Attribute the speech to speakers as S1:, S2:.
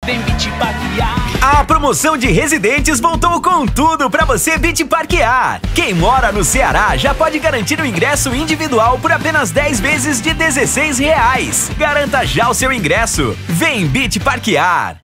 S1: Vem Beach Parquear.
S2: A promoção de residentes voltou com tudo pra você Beach Parquear. Quem mora no Ceará já pode garantir o ingresso individual por apenas 10 vezes de R$16. Garanta já o seu ingresso. Vem Beach Parquear.